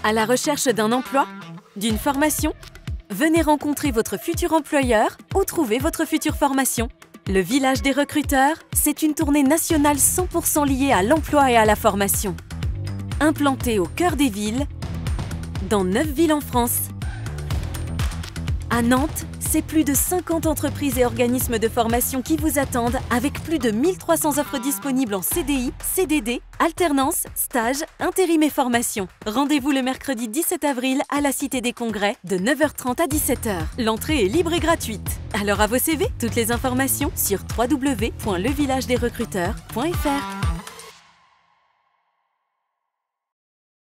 À la recherche d'un emploi? D'une formation? Venez rencontrer votre futur employeur ou trouver votre future formation. Le Village des recruteurs, c'est une tournée nationale 100% liée à l'emploi et à la formation. Implantée au cœur des villes, dans 9 villes en France. À Nantes, c'est plus de 50 entreprises et organismes de formation qui vous attendent avec plus de 1300 offres disponibles en CDI, CDD, alternance, stage, intérim et formation. Rendez-vous le mercredi 17 avril à la Cité des Congrès de 9h30 à 17h. L'entrée est libre et gratuite. Alors à vos CV, toutes les informations sur www.levillagedesrecruteurs.fr.